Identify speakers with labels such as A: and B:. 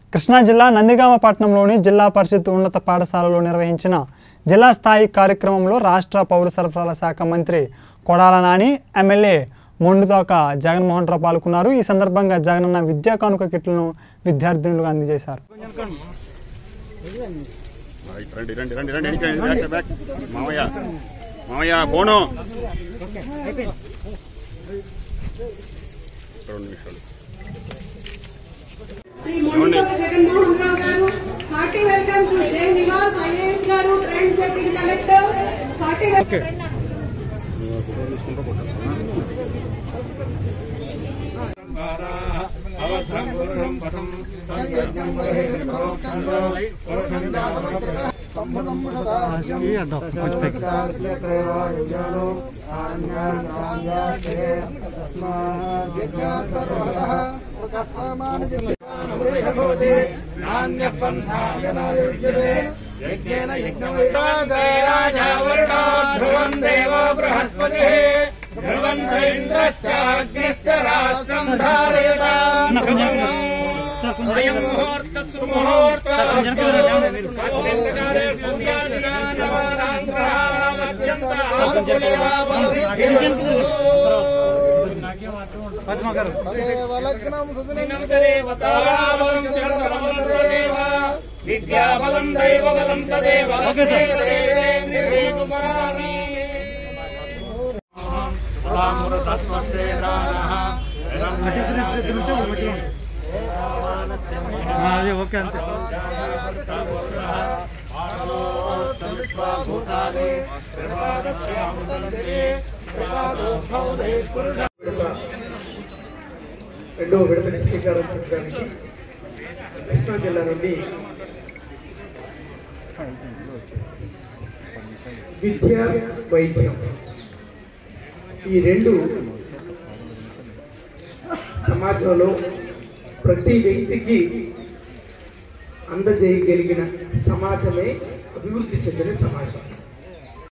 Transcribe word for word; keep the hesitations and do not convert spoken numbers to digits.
A: కృష్ణా జిల్లా నందిగామ పట్టణంలోని జిల్లా పరిషత్ ఉన్నత పాఠశాలలో నిర్వహించిన జిల్లా స్థాయి కార్యక్రమంలో రాష్ట్ర పౌర సరఫరాల శాఖ మంత్రి కొడాల నాని, ఎమ్మెల్యే మొండుతోక జగన్మోహన్ రావు పాల్గొన్నారు। ఈ సందర్భంగా జగనన్న విద్యా కానుక కిట్లను విద్యార్థులకు అందజేశారు।
B: Shri Mondithoka Jaganmohan Rao garu hearty welcome to J Nivas IAS garu trend setting collector hearty welcome. विद्याबलं दैवबलं तदेव
C: రెండో విడత శ్రీకారం చుట్టడానికి కృష్ణా జిల్లా నుండి విద్య వైద్యం ఈ రెండు సమాజంలో ప్రతి వ్యక్తికి అందజేయగలిగిన సమాజమే అభివృద్ధి చెందిన సమాజం।